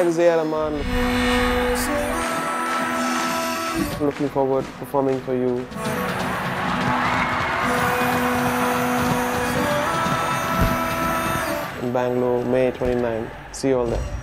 Hi, this is A.R.Rahman. Looking forward to performing for you. In Bangalore, May 29. See you all there.